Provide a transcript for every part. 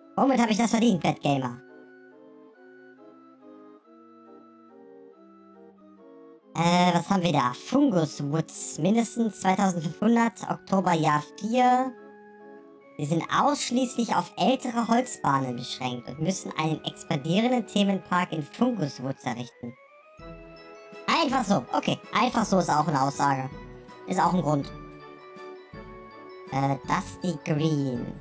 Womit habe ich das verdient, Bad Gamer? Was haben wir da? Fungus Woods. Mindestens 2500, Oktober Jahr 4. Sie sind ausschließlich auf ältere Holzbahnen beschränkt und müssen einen expandierenden Themenpark in Fungus Woods errichten. Einfach so. Okay, einfach so ist auch eine Aussage. Ist auch ein Grund. Dusty Green.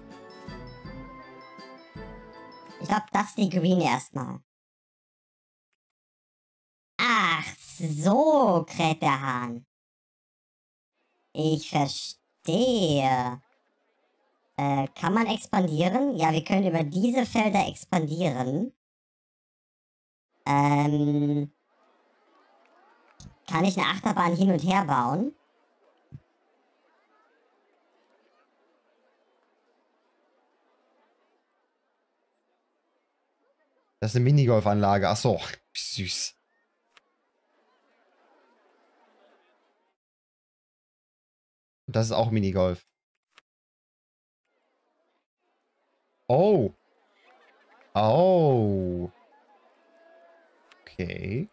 Ich glaube, Dusty Green erstmal. Ach so, kräht der Hahn. Ich verstehe. Kann man expandieren? Ja, wir können über diese Felder expandieren. Kann ich eine Achterbahn hin und her bauen? Das ist eine Minigolfanlage. Ach so, süß. Das ist auch Minigolf. Oh. Oh. Okay.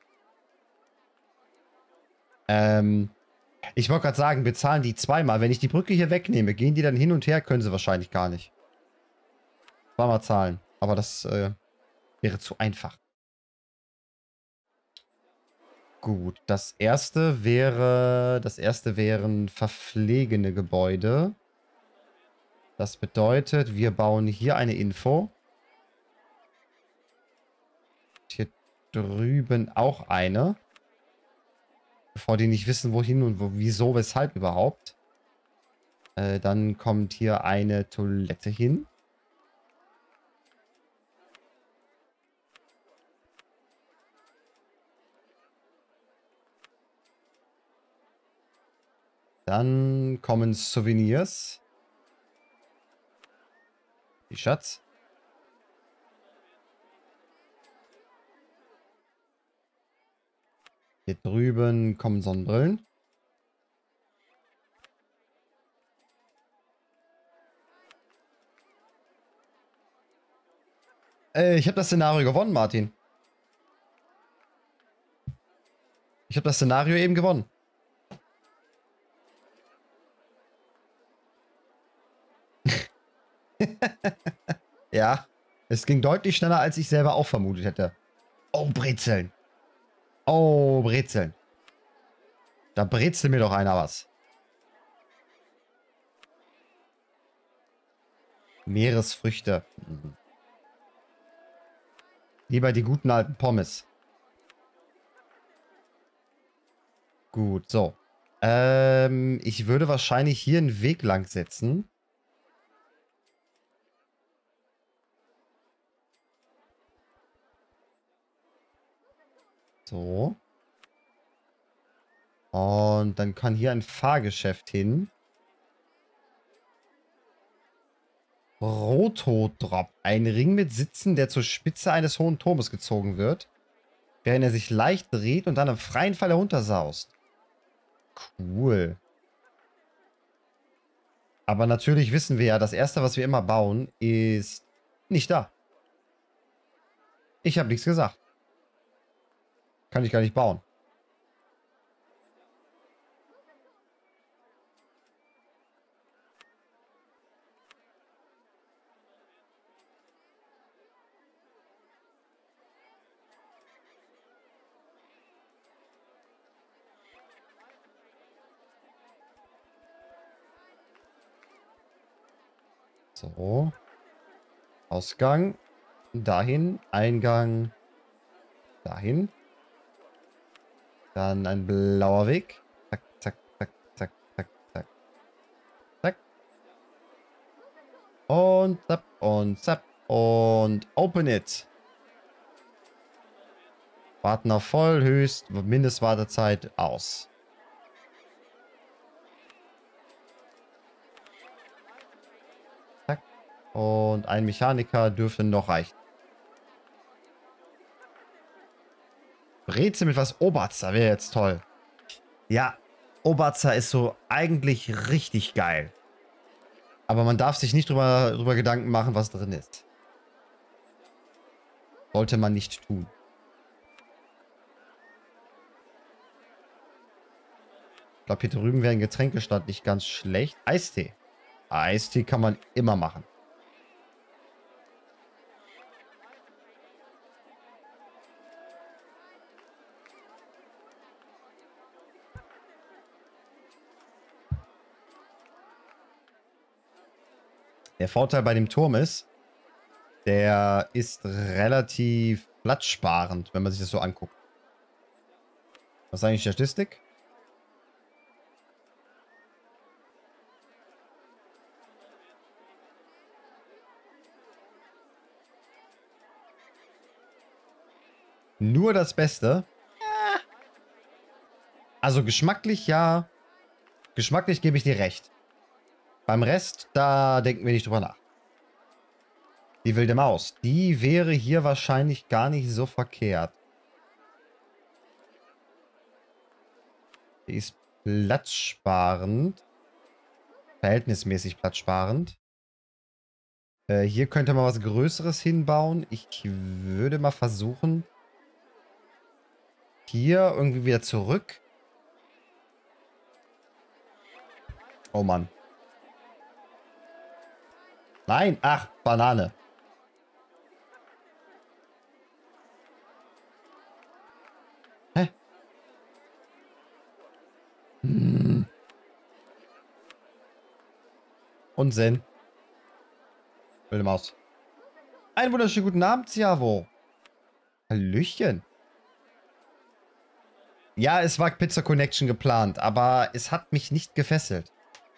Ich wollte gerade sagen, wir zahlen die zweimal. Wenn ich die Brücke hier wegnehme, gehen die dann hin und her? Können sie wahrscheinlich gar nicht. Zweimal zahlen. Aber das wäre zu einfach. Gut, das erste wären verpflegende Gebäude. Das bedeutet, wir bauen hier eine Info. Hier drüben auch eine. Bevor die nicht wissen, wohin und wieso, weshalb überhaupt. Dann kommt hier eine Toilette hin. Dann kommen Souvenirs. Die Schatz. Hier drüben kommen Sonnenbrillen. Ich habe das Szenario gewonnen, Martin. Ich habe das Szenario eben gewonnen. Ja, es ging deutlich schneller, als ich selber auch vermutet hätte. Oh, Brezeln. Oh, Brezeln. Da brezelt mir doch einer was. Meeresfrüchte. Lieber die guten alten Pommes. Gut, so. Ich würde wahrscheinlich hier einen Weg lang setzen. So. Und dann kann hier ein Fahrgeschäft hin. Rotodrop. Ein Ring mit Sitzen, der zur Spitze eines hohen Turmes gezogen wird, während er sich leicht dreht und dann im freien Fall heruntersaust. Cool. Aber natürlich wissen wir ja, das Erste, was wir immer bauen, ist nicht da. Ich habe nichts gesagt. Kann ich gar nicht bauen. So. Ausgang. Dahin. Eingang. Dahin. Dann ein blauer Weg. Zack, zack, zack, zack, zack, zack. Zack. Und zapp und zapp. Und open it. Warten auf voll, höchst, Mindestwartezeit aus. Zack. Und ein Mechaniker dürfte noch reichen. Brezel mit was Oberzer wäre jetzt toll. Ja, Oberzer ist so eigentlich richtig geil. Aber man darf sich nicht drüber Gedanken machen, was drin ist. Sollte man nicht tun. Ich glaube, hier drüben wäre ein Getränkestand nicht ganz schlecht. Eistee. Eistee kann man immer machen. Der Vorteil bei dem Turm ist, der ist relativ platzsparend, wenn man sich das so anguckt. Was ist eigentlich die Statistik? Nur das Beste. Also geschmacklich ja. Geschmacklich gebe ich dir recht. Beim Rest, da denken wir nicht drüber nach. Die wilde Maus, die wäre hier wahrscheinlich gar nicht so verkehrt. Die ist platzsparend. Verhältnismäßig platzsparend. Hier könnte man was Größeres hinbauen. Ich würde mal versuchen, hier irgendwie wieder zurück. Oh Mann. Nein, ach, Banane. Hä? Unsinn. Wilde Maus. Einen wunderschönen guten Abend, Ciavo. Hallöchen. Ja, es war Pizza Connection geplant, aber es hat mich nicht gefesselt.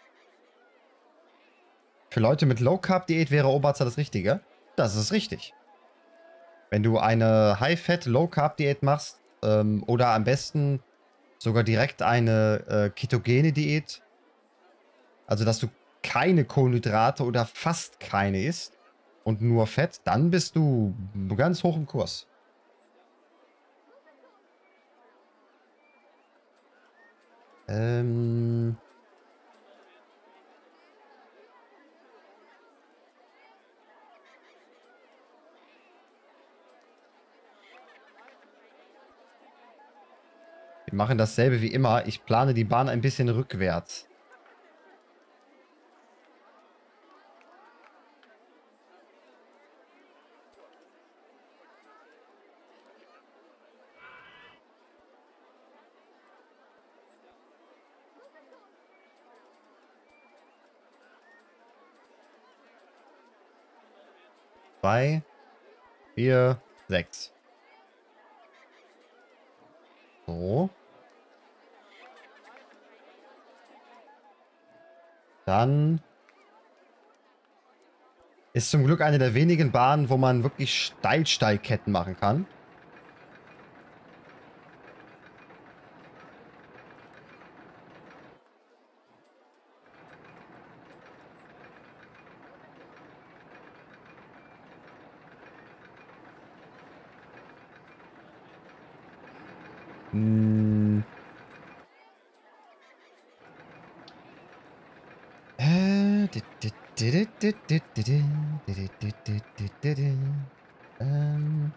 Für Leute mit Low-Carb-Diät wäre Oberzer das Richtige. Das ist richtig. Wenn du eine High-Fat, Low-Carb-Diät machst, oder am besten sogar direkt eine ketogene Diät, also dass du keine Kohlenhydrate oder fast keine isst und nur Fett, dann bist du ganz hoch im Kurs. Wir machen dasselbe wie immer. Ich plane die Bahn ein bisschen rückwärts. Zwei, vier, sechs. So. Dann ist zum Glück eine der wenigen Bahnen, wo man wirklich Steilketten machen kann. Hm. Ähm.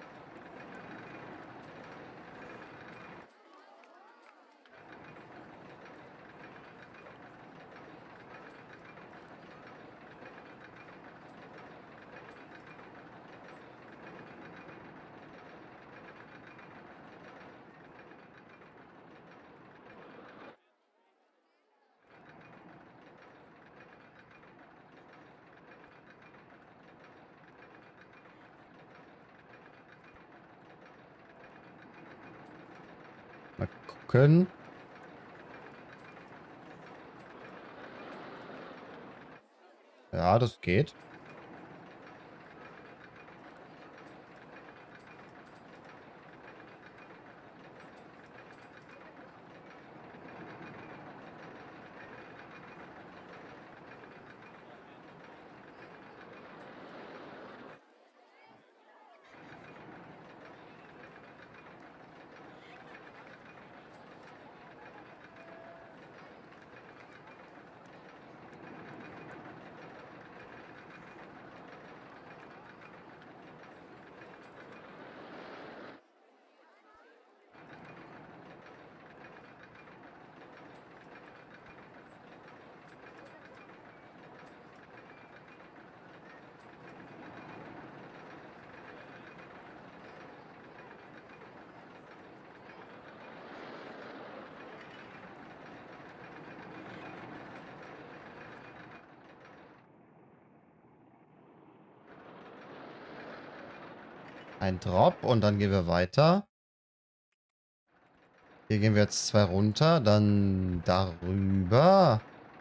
Mal gucken. Ja, das geht. Ein Drop und dann gehen wir weiter. Hier gehen wir jetzt 2 runter, dann darüber.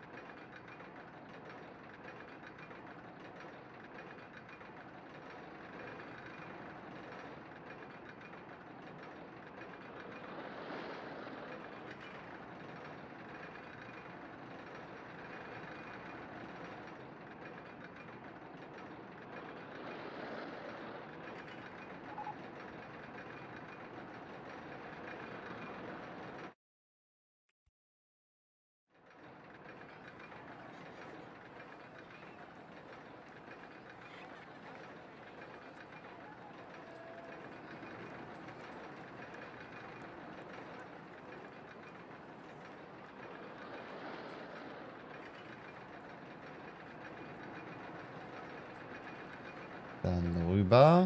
Dann rüber.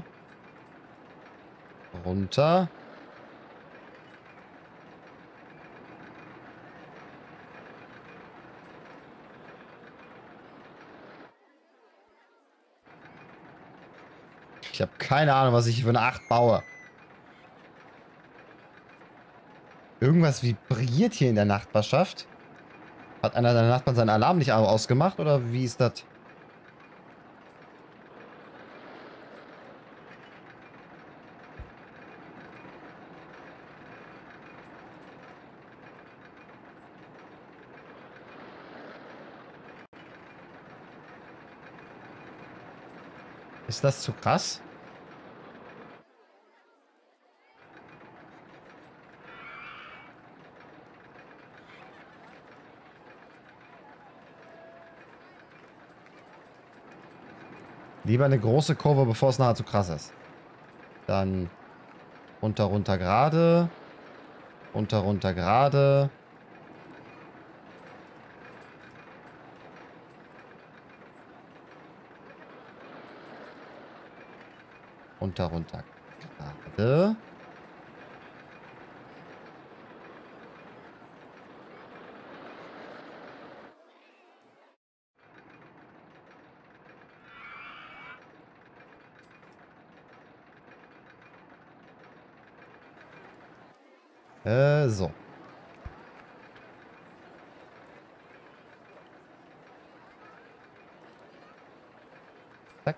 Runter. Ich habe keine Ahnung, was ich hier für eine 8 baue. Irgendwas vibriert hier in der Nachbarschaft. Hat einer der Nachbarn seinen Alarm nicht ausgemacht oder wie ist das? Ist das zu krass? Lieber eine große Kurve, bevor es nachher zu krass ist. Dann runter, runter, gerade. Runter, runter, gerade. Runter, runter, gerade. So. Zack.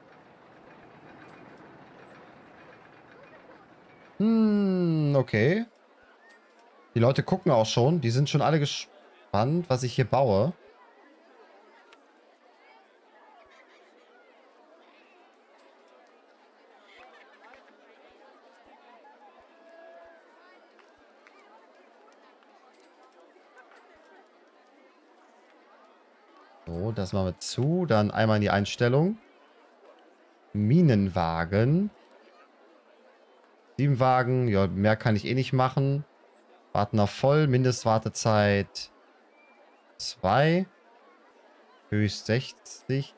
Okay. Die Leute gucken auch schon. Die sind schon alle gespannt, was ich hier baue. So, das machen wir zu. Dann einmal in die Einstellung. Minenwagen. 7 Wagen. Ja, mehr kann ich eh nicht machen. Warten auf voll. Mindestwartezeit 2. Höchst 60.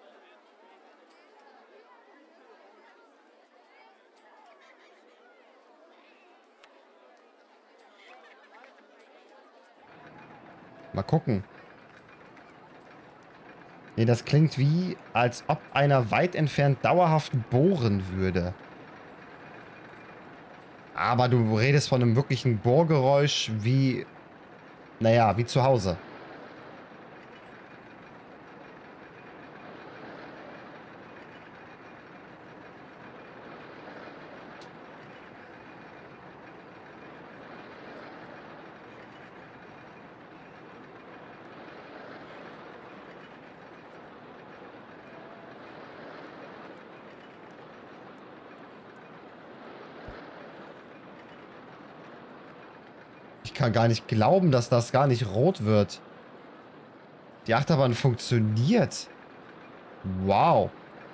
Mal gucken. Nee, das klingt wie, als ob einer weit entfernt dauerhaft bohren würde. Aber du redest von einem wirklichen Bohrgeräusch wie, naja, wie zu Hause. Ich kann gar nicht glauben, dass das gar nicht rot wird. Die Achterbahn funktioniert. Wow.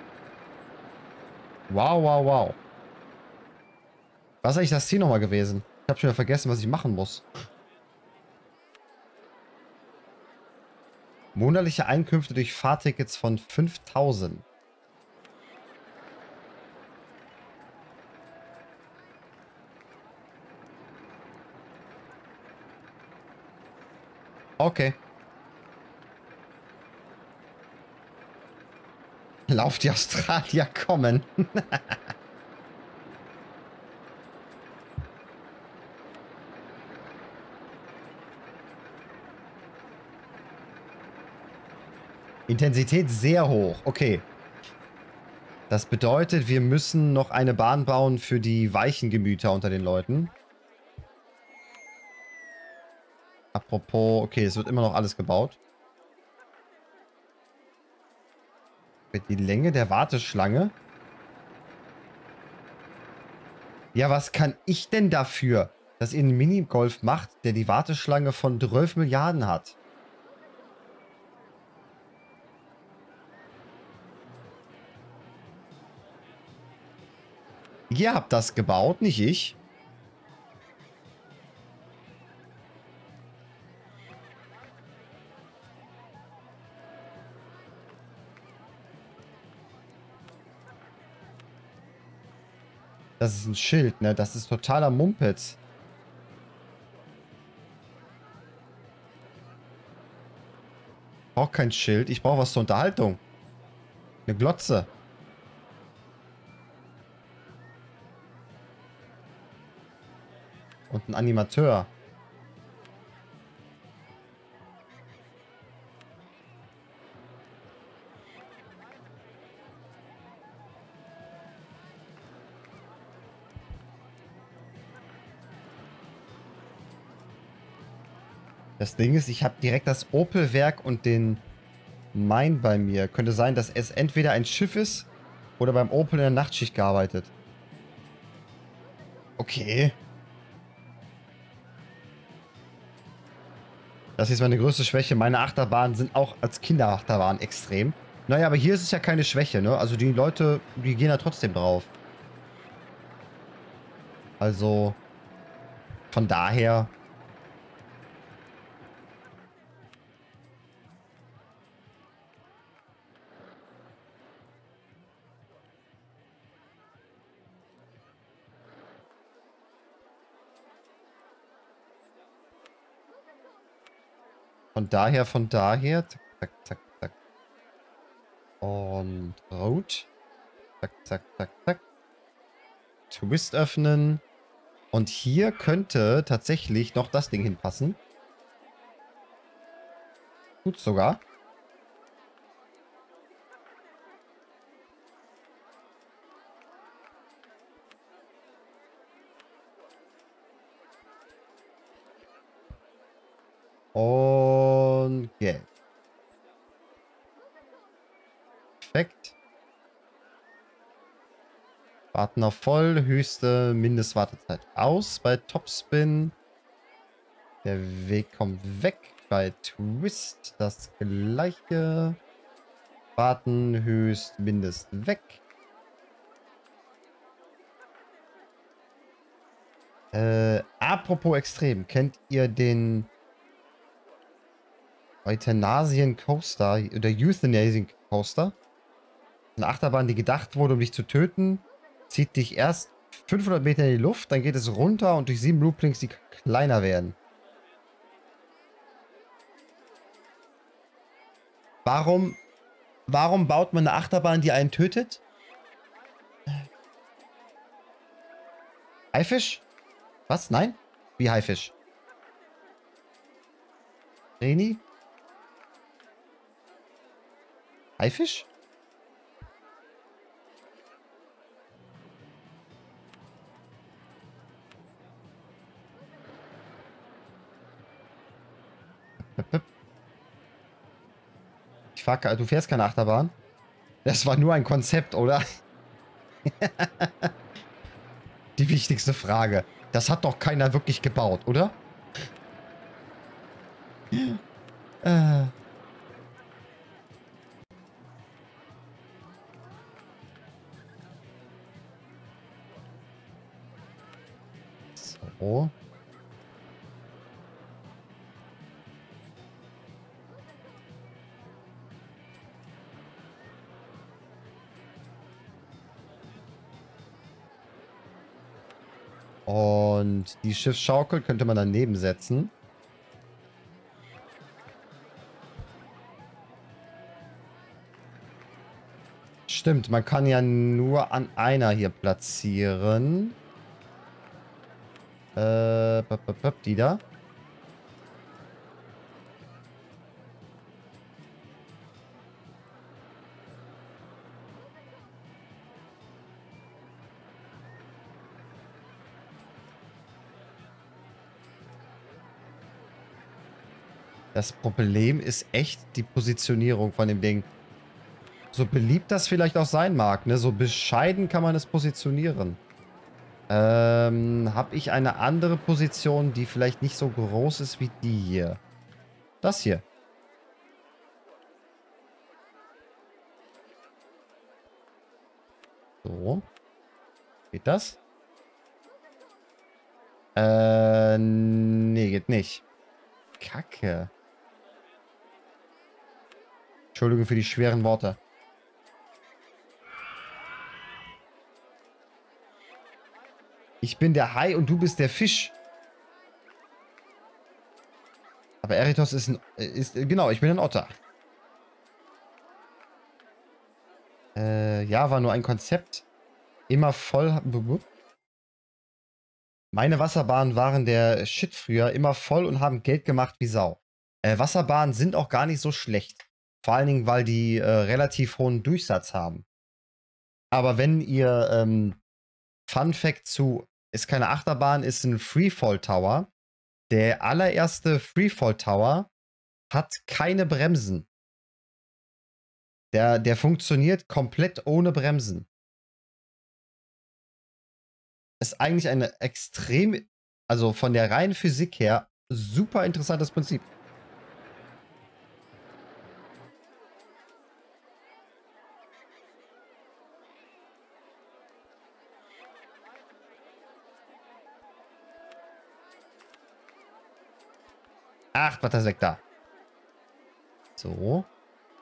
Wow, wow, wow. Was ist eigentlich das Ziel nochmal gewesen? Ich habe schon wieder vergessen, was ich machen muss. Monatliche Einkünfte durch Fahrtickets von 5.000. Okay. Lauf die Australier kommen. Intensität sehr hoch. Okay. Das bedeutet, wir müssen noch eine Bahn bauen für die weichen Gemüter unter den Leuten. Apropos, okay, es wird immer noch alles gebaut. Die Länge der Warteschlange. Ja, was kann ich denn dafür, dass ihr einen Minigolf macht, der die Warteschlange von 12 Milliarden hat? Ihr habt das gebaut, nicht ich. Das ist ein Schild, ne? Das ist totaler Mumpitz. Ich brauche kein Schild. Ich brauche was zur Unterhaltung. Eine Glotze. Und ein Animateur. Das Ding ist, ich habe direkt das Opel-Werk und den Main bei mir. Könnte sein, dass es entweder ein Schiff ist oder beim Opel in der Nachtschicht gearbeitet. Okay. Das ist meine größte Schwäche. Meine Achterbahnen sind auch als Kinderachterbahn extrem. Naja, aber hier ist es ja keine Schwäche, ne? Also die Leute, die gehen da trotzdem drauf. Also, von daher... Von daher. Zack, zack, zack, zack. Und rot. Zack, zack, zack, zack. Twist öffnen. Und hier könnte tatsächlich noch das Ding hinpassen. Gut sogar. Und gelb. Perfekt. Warten auf voll. Höchste Mindestwartezeit aus bei Topspin. Der Weg kommt weg. Bei Twist das gleiche. Warten, höchst, mindest weg. Apropos extrem. Kennt ihr den Euthanasien Coaster oder Euthanasien Coaster? Eine Achterbahn, die gedacht wurde, um dich zu töten. Zieht dich erst 500 Meter in die Luft, dann geht es runter und durch 7 Loopings, die kleiner werden. Warum baut man eine Achterbahn, die einen tötet? Haifisch? Was? Nein? Wie Haifisch? Reni? Haifisch? Du fährst keine Achterbahn? Das war nur ein Konzept, oder? Die wichtigste Frage. Das hat doch keiner wirklich gebaut, oder? So. Und die Schiffsschaukel könnte man daneben setzen. Stimmt, man kann ja nur an einer hier platzieren. Die da. Das Problem ist echt die Positionierung von dem Ding. So beliebt das vielleicht auch sein mag, ne? So bescheiden kann man es positionieren. Habe ich eine andere Position, die vielleicht nicht so groß ist wie die hier? Das hier. So. Geht das? Nee, geht nicht. Kacke. Entschuldigung für die schweren Worte. Ich bin der Hai und du bist der Fisch. Aber Eritos ist ein... genau, ich bin ein Otter. Ja, war nur ein Konzept. Immer voll... Meine Wasserbahnen waren der Shit früher. Immer voll und haben Geld gemacht wie Sau. Wasserbahnen sind auch gar nicht so schlecht. Vor allen Dingen, weil die relativ hohen Durchsatz haben. Aber wenn ihr... Fun Fact zu... Ist keine Achterbahn, ist ein Freefall Tower. Der allererste Freefall Tower hat keine Bremsen. Der funktioniert komplett ohne Bremsen. Ist eigentlich eine extrem, also von der reinen Physik her, super interessantes Prinzip. Ach, was ist weg da? So.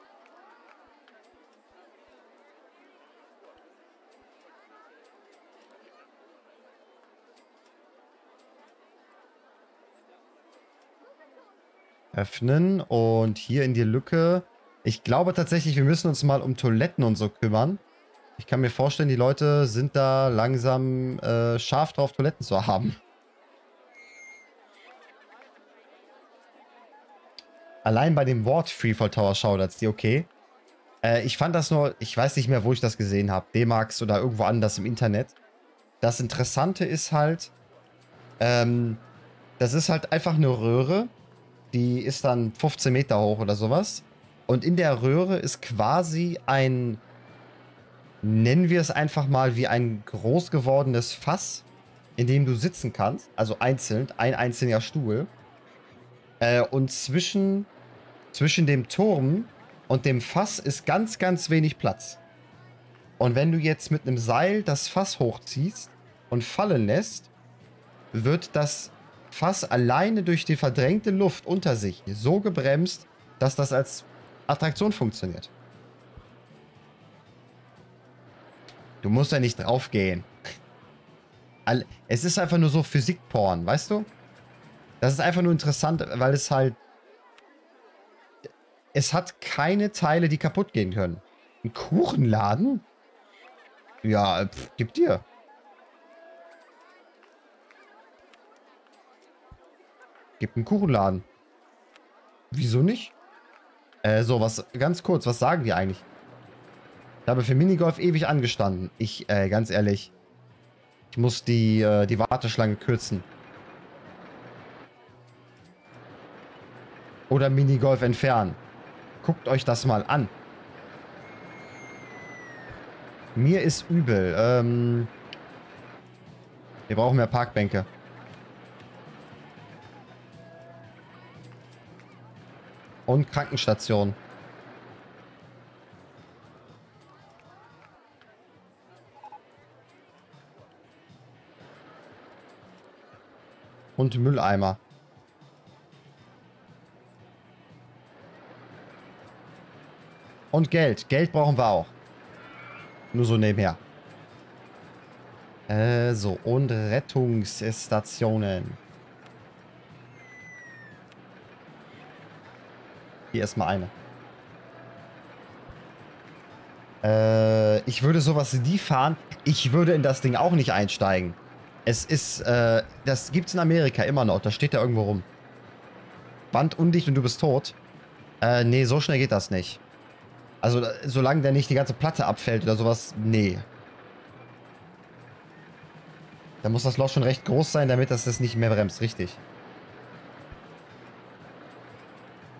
Öffnen und hier in die Lücke. Ich glaube tatsächlich, wir müssen uns mal um Toiletten und so kümmern. Ich kann mir vorstellen, die Leute sind da langsam scharf drauf, Toiletten zu haben. Allein bei dem Wort Freefall Tower schaudert's die, okay. Ich fand das nur, ich weiß nicht mehr, wo ich das gesehen habe. D-Max oder irgendwo anders im Internet. Das Interessante ist halt, das ist halt einfach eine Röhre. Die ist dann 15 Meter hoch oder sowas. Und in der Röhre ist quasi ein, nennen wir es einfach mal wie ein groß gewordenes Fass, in dem du sitzen kannst. Also einzeln, ein einzelner Stuhl. Und zwischen dem Turm und dem Fass ist ganz, ganz wenig Platz. Und wenn du jetzt mit einem Seil das Fass hochziehst und fallen lässt, wird das Fass alleine durch die verdrängte Luft unter sich so gebremst, dass das als Attraktion funktioniert. Du musst ja nicht draufgehen. Es ist einfach nur so Physik-Porn, weißt du? Das ist einfach nur interessant, weil es halt... Es hat keine Teile, die kaputt gehen können. Ein Kuchenladen? Ja, gib dir. Gibt einen Kuchenladen. Wieso nicht? So, was, ganz kurz, was sagen die eigentlich? Ich habe für Minigolf ewig angestanden. Ganz ehrlich, ich muss die Warteschlange kürzen. Oder Minigolf entfernen. Guckt euch das mal an. Mir ist übel. Wir brauchen mehr Parkbänke. Und Krankenstation. Und Mülleimer. Und Geld. Geld brauchen wir auch. Nur so nebenher. So. Und Rettungsstationen. Hier erstmal eine. Ich würde sowas nie fahren. Ich würde in das Ding auch nicht einsteigen. Es ist, das gibt's in Amerika immer noch. Da steht da irgendwo rum. Band undicht und du bist tot. Nee, so schnell geht das nicht. Also, solange der nicht die ganze Platte abfällt oder sowas, nee. Da muss das Loch schon recht groß sein, damit das nicht mehr bremst, richtig.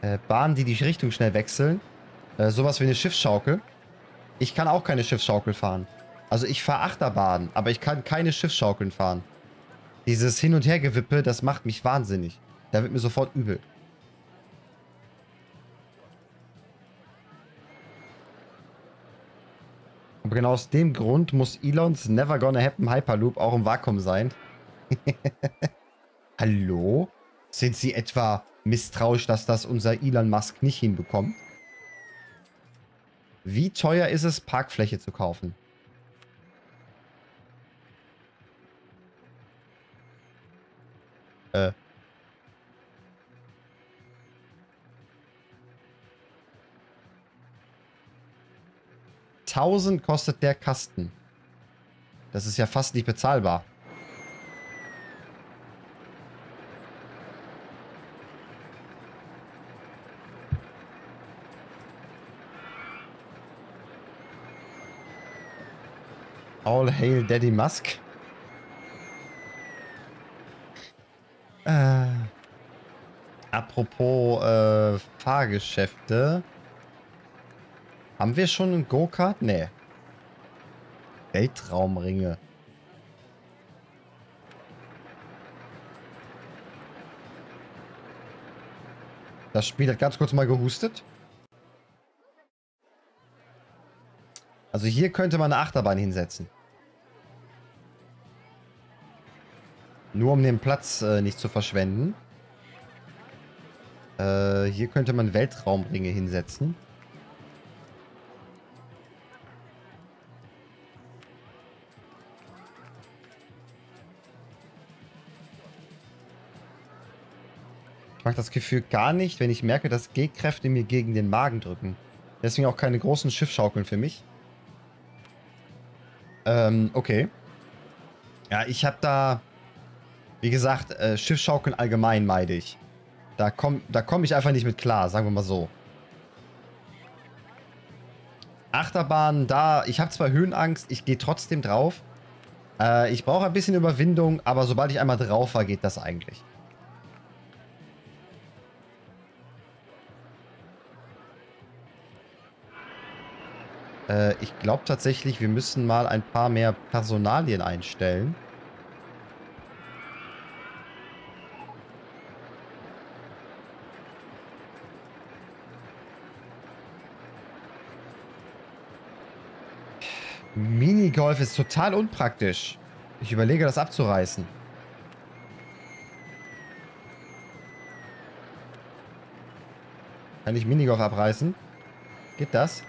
Bahnen, die die Richtung schnell wechseln. Sowas wie eine Schiffsschaukel. Ich kann auch keine Schiffsschaukel fahren. Also ich fahre Achterbahnen, aber ich kann keine Schiffsschaukeln fahren. Dieses Hin- und Hergewippe, das macht mich wahnsinnig. Da wird mir sofort übel. Aber genau aus dem Grund muss Elons Never Gonna Happen Hyperloop auch im Vakuum sein. Hallo? Sind Sie etwa misstrauisch, dass das unser Elon Musk nicht hinbekommt? Wie teuer ist es, Parkfläche zu kaufen? Äh. 1000 kostet der Kasten. Das ist ja fast nicht bezahlbar. All hail Daddy Musk. Apropos Fahrgeschäfte. Haben wir schon einen Go-Kart? Nee. Weltraumringe. Das Spiel hat ganz kurz mal gehustet. Also hier könnte man eine Achterbahn hinsetzen. Nur um den Platz nicht zu verschwenden. Hier könnte man Weltraumringe hinsetzen. Ich mag das Gefühl gar nicht, wenn ich merke, dass G-Kräfte mir gegen den Magen drücken. Deswegen auch keine großen Schiffschaukeln für mich. Okay. Ja, ich habe da... Wie gesagt, Schiffschaukeln allgemein meide ich. Da komm ich einfach nicht mit klar, sagen wir mal so. Achterbahn, da... Ich habe zwar Höhenangst, ich gehe trotzdem drauf. Ich brauche ein bisschen Überwindung, aber sobald ich einmal drauf war, geht das eigentlich. Ich glaube tatsächlich, wir müssen mal ein paar mehr Personalien einstellen. Minigolf ist total unpraktisch. Ich überlege, das abzureißen. Kann ich Minigolf abreißen? Geht das?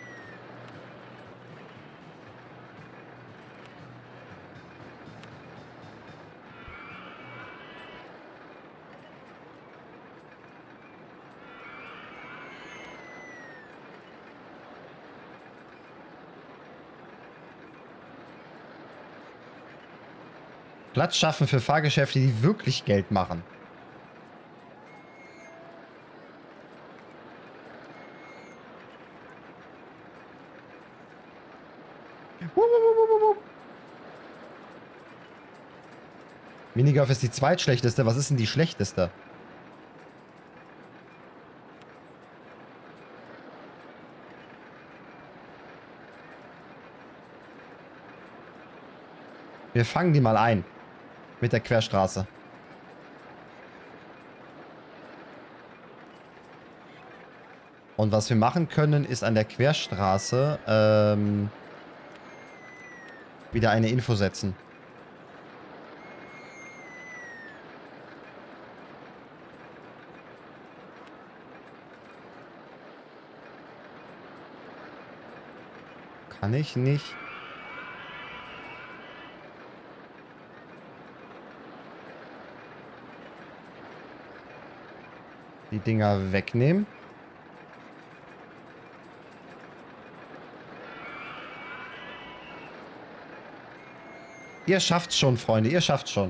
Platz schaffen für Fahrgeschäfte, die wirklich Geld machen. Minigolf ist die zweitschlechteste. Was ist denn die schlechteste? Wir fangen die mal ein. Mit der Querstraße. Und was wir machen können, ist an der Querstraße wieder eine Info setzen. Kann ich nicht. Die Dinger wegnehmen. Ihr schafft's schon, Freunde. Ihr schafft's schon.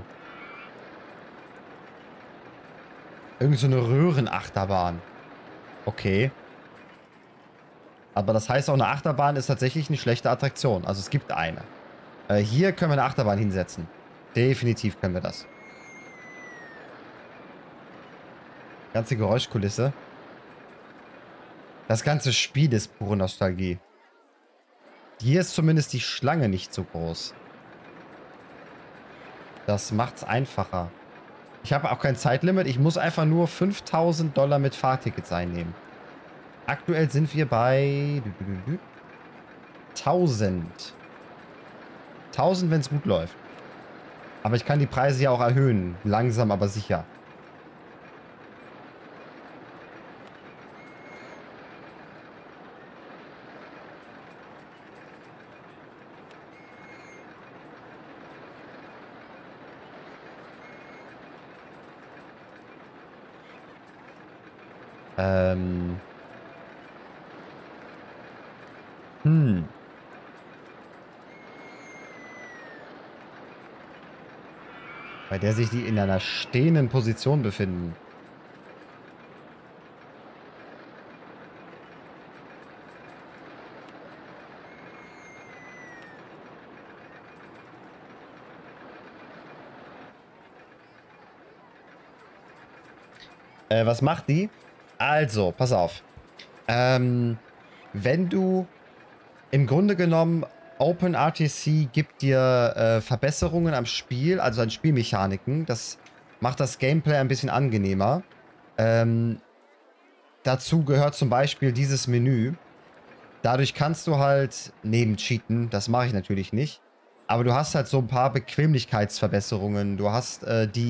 Irgend so eine Röhrenachterbahn. Okay. Aber das heißt auch, eine Achterbahn ist tatsächlich eine schlechte Attraktion. Also es gibt eine. Hier können wir eine Achterbahn hinsetzen. Definitiv können wir das. Ganze Geräuschkulisse. Das ganze Spiel ist pure Nostalgie. Hier ist zumindest die Schlange nicht so groß. Das macht's einfacher. Ich habe auch kein Zeitlimit. Ich muss einfach nur $5.000 mit Fahrtickets einnehmen. Aktuell sind wir bei 1000. 1000, wenn es gut läuft. Aber ich kann die Preise ja auch erhöhen. Langsam, aber sicher. Ähm. Hm. Bei der sich die in einer stehenden Position befinden. Was macht die? Also, pass auf. Wenn du im Grunde genommen OpenRTC gibt dir Verbesserungen am Spiel, also an Spielmechaniken. Das macht das Gameplay ein bisschen angenehmer. Dazu gehört zum Beispiel dieses Menü. Dadurch kannst du halt neben Cheaten, das mache ich natürlich nicht, aber du hast halt so ein paar Bequemlichkeitsverbesserungen. Du hast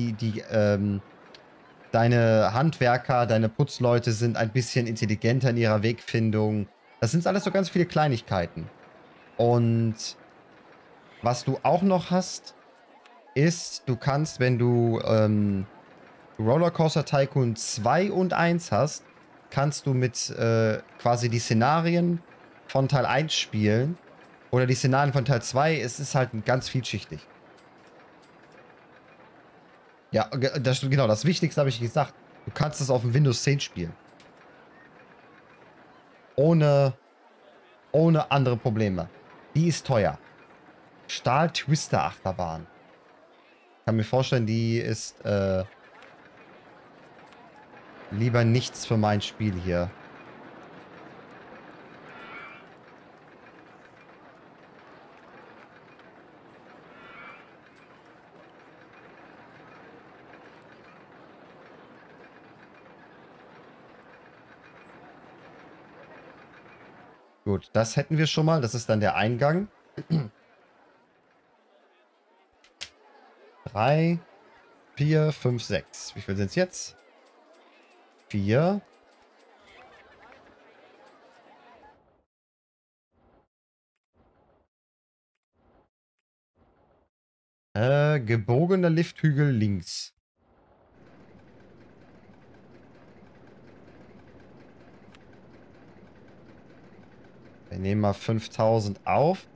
deine Handwerker, deine Putzleute sind ein bisschen intelligenter in ihrer Wegfindung. Das sind alles so ganz viele Kleinigkeiten. Und was du auch noch hast, ist, du kannst, wenn du Rollercoaster Tycoon 2 und 1 hast, kannst du mit quasi die Szenarien von Teil 1 spielen. Oder die Szenarien von Teil 2. Es ist halt ganz vielschichtig. Ja, genau, das Wichtigste habe ich gesagt. Du kannst es auf dem Windows 10 spielen. Ohne andere Probleme. Die ist teuer. Stahl Twister Achterbahn. Ich kann mir vorstellen, die ist lieber nichts für mein Spiel hier. Gut, das hätten wir schon mal. Das ist dann der Eingang. 3, 4, 5, 6. Wie viel sind es jetzt? 4. Gebogener Lifthügel links. Wir nehmen mal 5000 auf.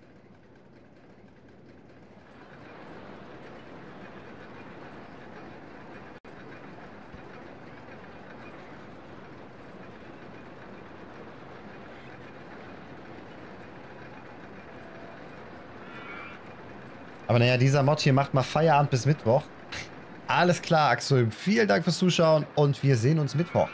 Aber naja, dieser Mod hier macht mal Feierabend bis Mittwoch. Alles klar, Axel. Vielen Dank fürs Zuschauen und wir sehen uns Mittwoch.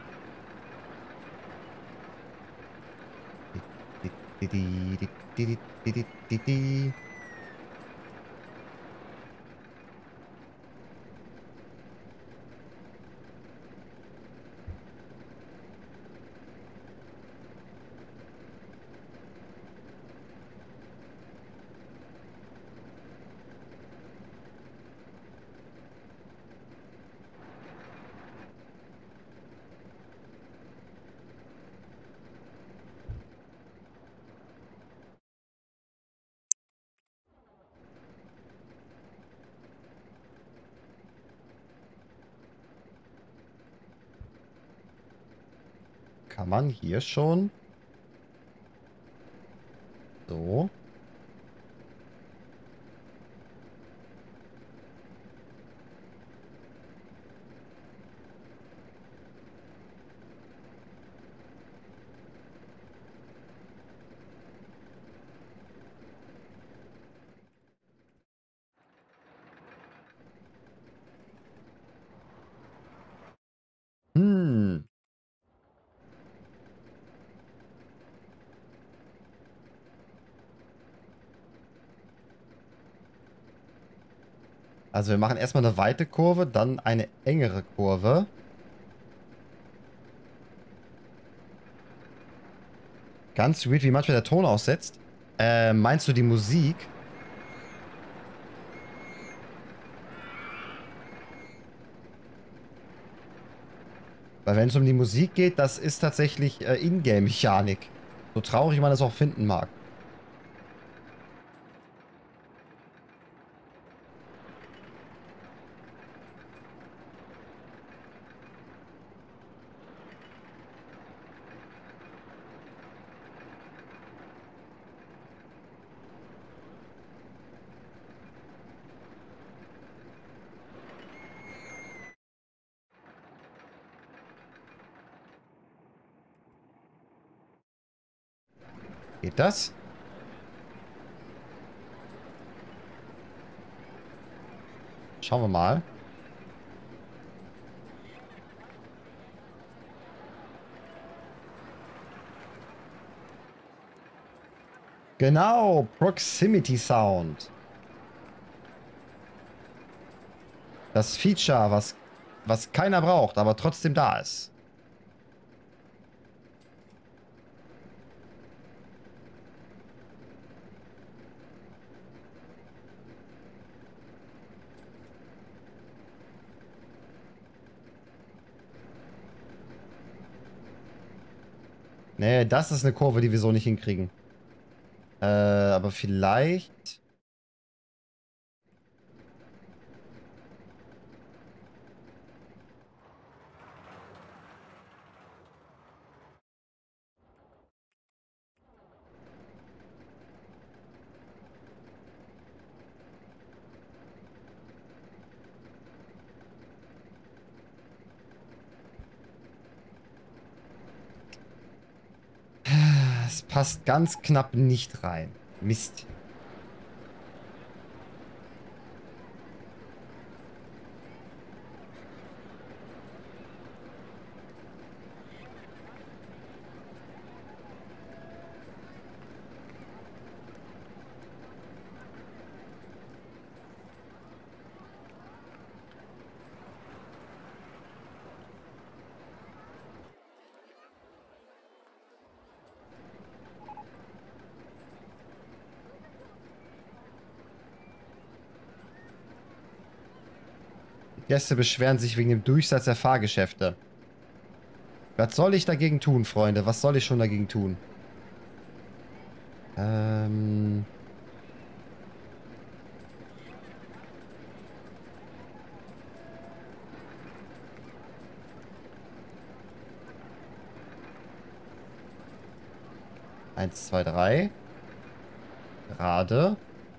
Kann man hier schon? So. Hm. Also wir machen erstmal eine weite Kurve, dann eine engere Kurve. Ganz weird, wie manchmal der Ton aussetzt. Meinst du die Musik? Weil wenn es um die Musik geht, das ist tatsächlich Ingame-Mechanik. So traurig man das auch finden mag. Geht das? Schauen wir mal. Genau, Proximity Sound. Das Feature, was keiner braucht, aber trotzdem da ist. Nee, das ist eine Kurve, die wir so nicht hinkriegen. Aber vielleicht... Es passt ganz knapp nicht rein. Mist. Die Gäste beschweren sich wegen dem Durchsatz der Fahrgeschäfte. Was soll ich dagegen tun, Freunde? Was soll ich schon dagegen tun? Ähm... 1, 2, 3. Gerade.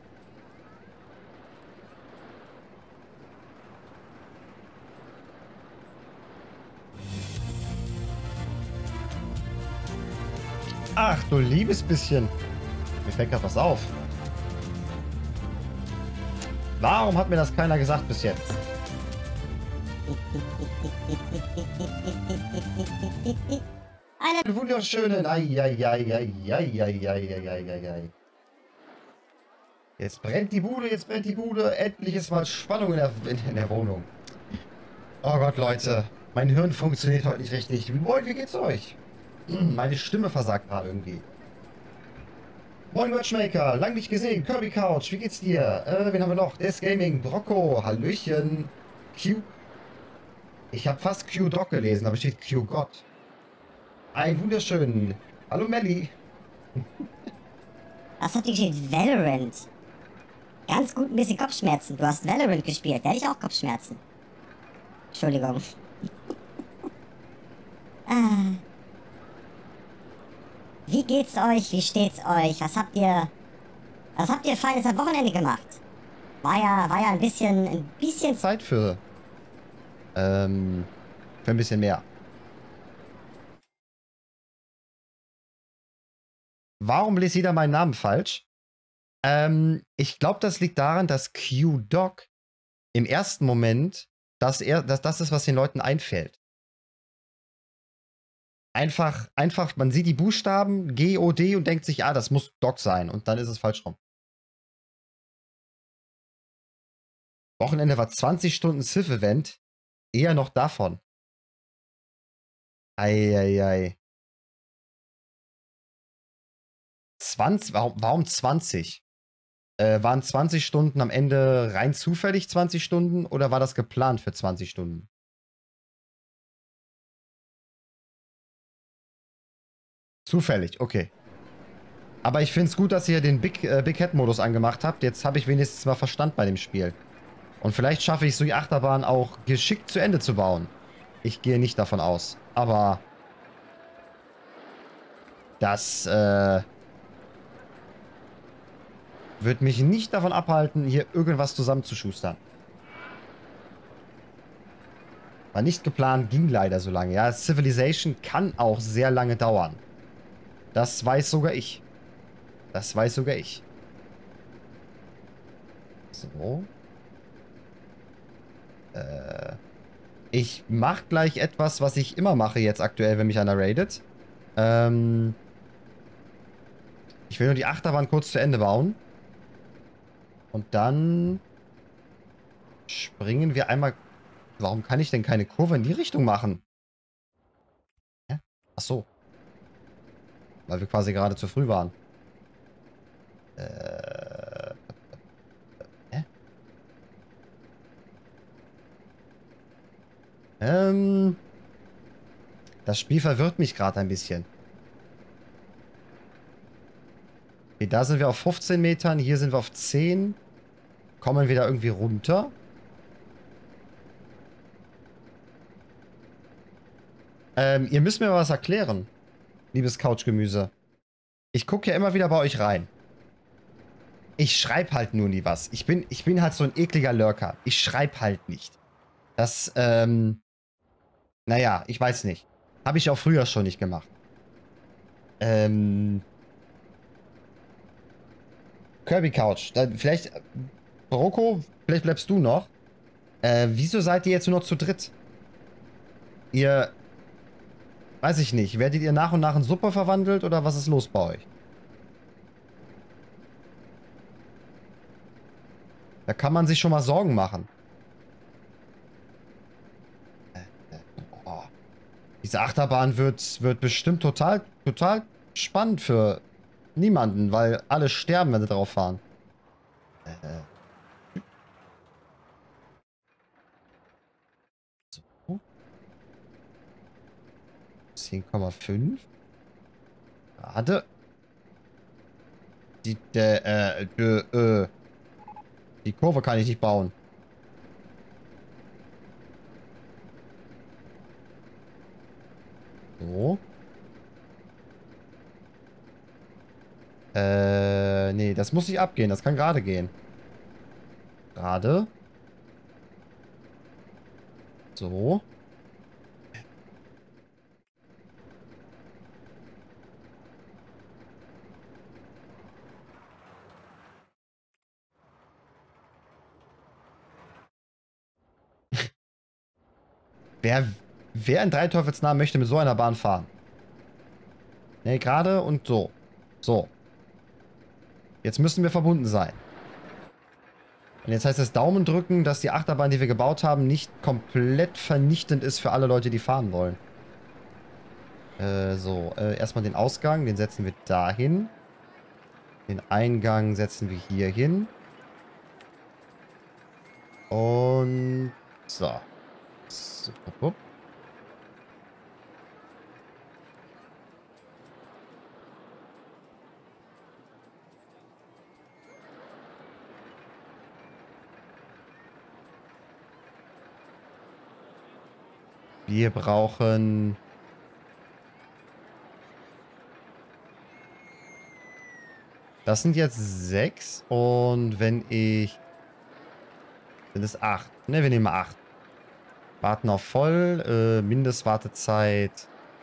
Ach, du liebes bisschen. Mir fällt gerade was auf. Warum hat mir das keiner gesagt bis jetzt? Einen wunderschönen. Ai. Jetzt brennt die Bude, jetzt brennt die Bude. Endlich ist mal Spannung in der Wohnung. Oh Gott, Leute. Mein Hirn funktioniert heute nicht richtig. Moin, wie geht's euch? Meine Stimme versagt gerade irgendwie. Moin Watchmaker, lang nicht gesehen. Kirby Couch, wie geht's dir? Wen haben wir noch? Des Gaming, Brocco, Hallöchen. Q. Ich habe fast Q-Doc gelesen, aber steht Q-Gott. Ein wunderschönen. Hallo Melli. Was hat die gespielt? Valorant. Ganz gut ein bisschen Kopfschmerzen. Du hast Valorant gespielt. Da hätte ich auch Kopfschmerzen. Entschuldigung. Wie geht's euch? Wie steht's euch? Was habt ihr Feines am Wochenende gemacht? War ja ein bisschen Zeit für ein bisschen mehr. Warum liest jeder meinen Namen falsch? Ich glaube, das liegt daran, dass Q-Doc im ersten Moment das ist, was den Leuten einfällt. Einfach, man sieht die Buchstaben G-O-D und denkt sich, ah, das muss Doc sein. Und dann ist es falsch rum. Wochenende war 20 Stunden Civ-Event. Eher noch davon. Eieiei. 20, warum 20? Waren 20 Stunden am Ende rein zufällig 20 Stunden oder war das geplant für 20 Stunden? Zufällig, okay. Aber ich finde es gut, dass ihr den Big Head Modus angemacht habt. Jetzt habe ich wenigstens mal Verstand bei dem Spiel. Und vielleicht schaffe ich es, so die Achterbahn auch geschickt zu Ende zu bauen. Ich gehe nicht davon aus. Aber das wird mich nicht davon abhalten, hier irgendwas zusammenzuschustern. War nicht geplant, ging leider so lange. Ja, Civilization kann auch sehr lange dauern. Das weiß sogar ich. Das weiß sogar ich. So. Ich mache gleich etwas, was ich immer mache jetzt aktuell, wenn mich einer raidet. Ich will nur die Achterbahn kurz zu Ende bauen. Und dann springen wir einmal... Warum kann ich denn keine Kurve in die Richtung machen? Hä? Ach so. Weil wir quasi gerade zu früh waren. Hä? Das Spiel verwirrt mich gerade ein bisschen. Okay, da sind wir auf 15 Metern, hier sind wir auf 10. Kommen wir da irgendwie runter? Ihr müsst mir was erklären, liebes Couchgemüse. Ich gucke ja immer wieder bei euch rein. Ich schreibe halt nur nie was. Ich bin halt so ein ekliger Lurker. Ich schreibe halt nicht. Das, naja, ich weiß nicht. Habe ich auch früher schon nicht gemacht. Kirby Couch. Vielleicht, Rocco, vielleicht bleibst du noch. Wieso seid ihr jetzt nur noch zu dritt? Ihr, weiß ich nicht. Werdet ihr nach und nach in Suppe verwandelt oder was ist los bei euch? Da kann man sich schon mal Sorgen machen. Oh. Diese Achterbahn wird bestimmt total spannend für niemanden, weil alle sterben, wenn sie drauf fahren. 10,5. Gerade. Die Kurve kann ich nicht bauen. So. Nee, das muss nicht abgehen. Das kann gerade gehen. Gerade. So. Wer in Dreiteufelsnamen möchte mit so einer Bahn fahren? Ne, gerade und so. So. Jetzt müssen wir verbunden sein. Und jetzt heißt es Daumen drücken, dass die Achterbahn, die wir gebaut haben, nicht komplett vernichtend ist für alle Leute, die fahren wollen. Erstmal den Ausgang, den setzen wir dahin. Den Eingang setzen wir hier hin. Und so. So. Wir brauchen... Das sind jetzt 6 und wenn ich... Sind es 8. Ne, wir nehmen 8. Warten auf voll. Mindestwartezeit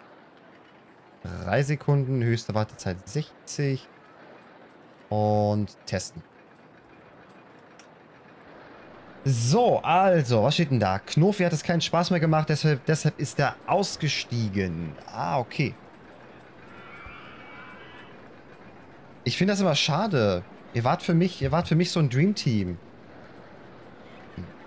3 Sekunden. Höchste Wartezeit 60. Und testen. So, also, was steht denn da? Knofi hat es keinen Spaß mehr gemacht, deshalb ist er ausgestiegen. Ah, okay. Ich finde das immer schade. Ihr wart für mich so ein Dream Team.